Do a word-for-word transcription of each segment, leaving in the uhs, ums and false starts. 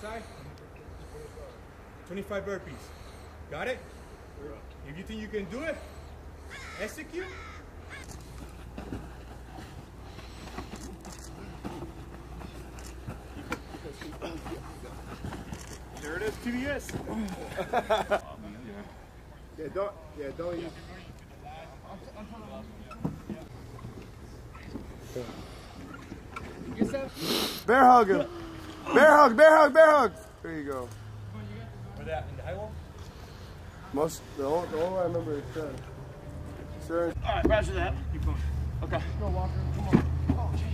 side. twenty-five burpees. Got it? If you think you can do it, execute. There it is, T V S. Yeah, don't, yeah, don't use. Bear hug him. Bear hug, bear hug, bear hug. There you go. Where that, in the high wall? Most, the only, the only I remember is Sir. Sir. All right, roger that. Keep going. Okay. Go, Walker. Come on. Oh, jeez.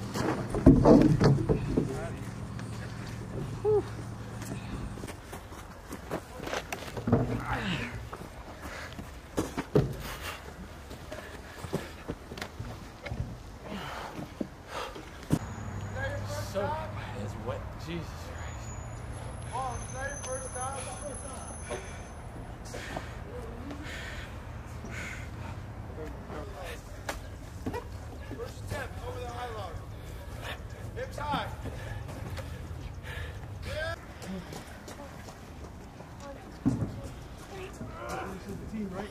So, it's wet. Jesus Christ. Oh, is that your first time? First step over the high log. Hips high. Yeah. This is the team, right?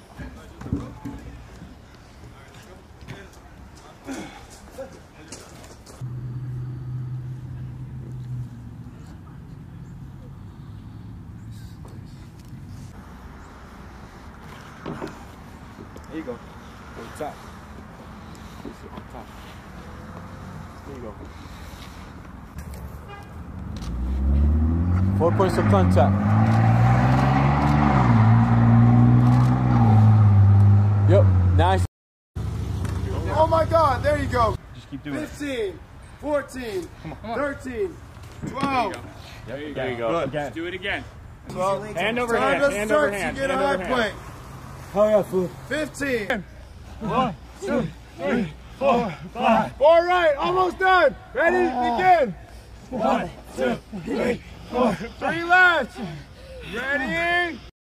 There you go. On top. On top. There you go. Four points of contact. Yep. Nice. Oh my God, there you go. Just keep doing fifteen, it. fourteen, Come on, come on. thirteen, twelve. There you go. There you go. Good. Let's do it again. twelve. Hand over Time hand. to Hand start over hand. to get a Hand high over hand. plank. Hell yeah, fool. fifteen. One, two, three, four, five. All right, almost done. Ready? Begin. One, two, three, four. Three left. Ready?